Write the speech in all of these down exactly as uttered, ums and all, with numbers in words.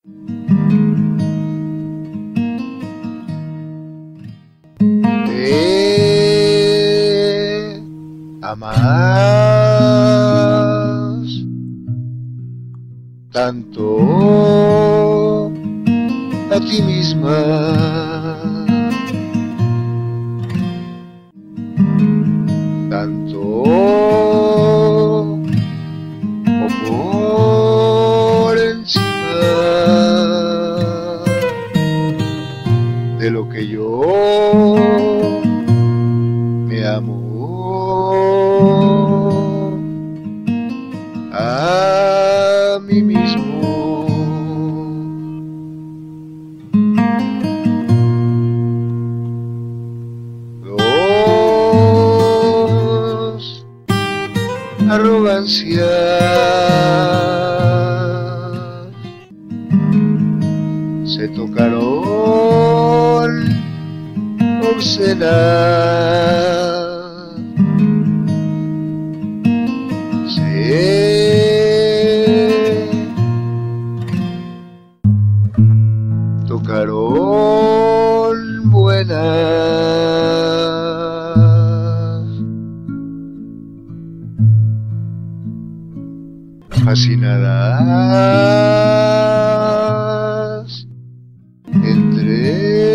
Te amas tanto a ti misma, tanto o por encima de lo que yo me amo a mí mismo. Dos arrogancias se tocaron obscenas, se tocaron buenas, fascinadas entre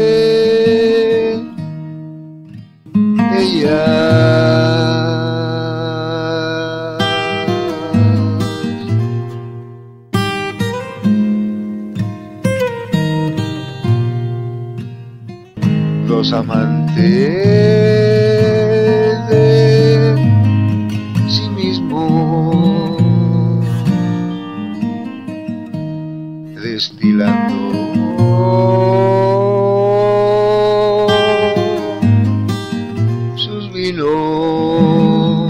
ellas. Los amantes de sí mismos, destilando sus vinos,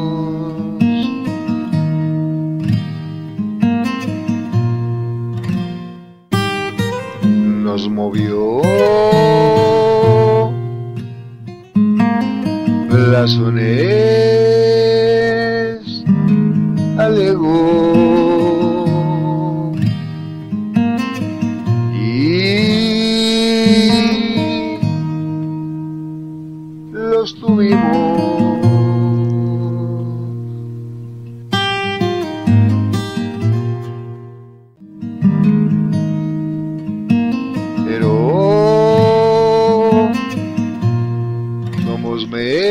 nos movió blasones al ego y los tuvimos. Pero somos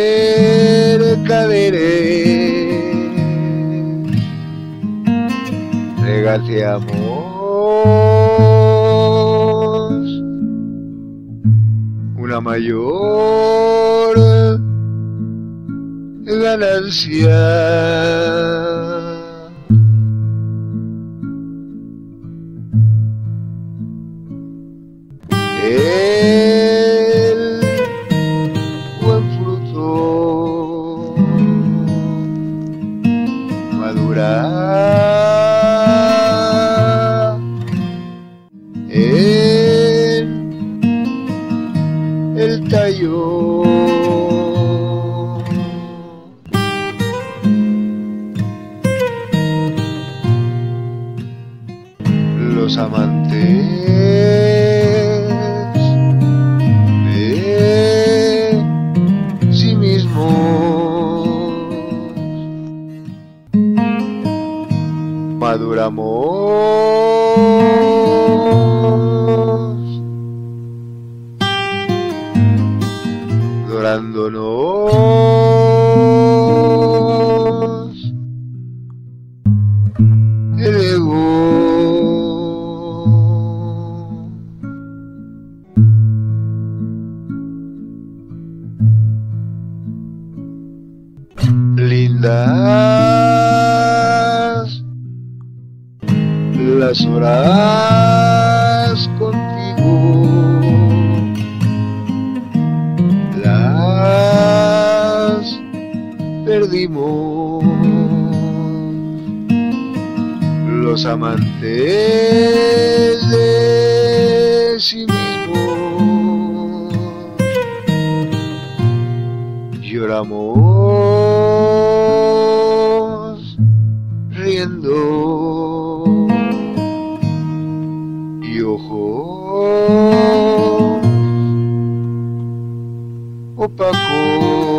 mercaderes, regateamos una mayor ganancia. El buen fruto madura en el tallo. Los amantes de sí mismos maduramos dorándonos el ego. Lindas las horas contigo, las perdimos. Los amantes de sí mismos lloramos riendo y ojos opacos.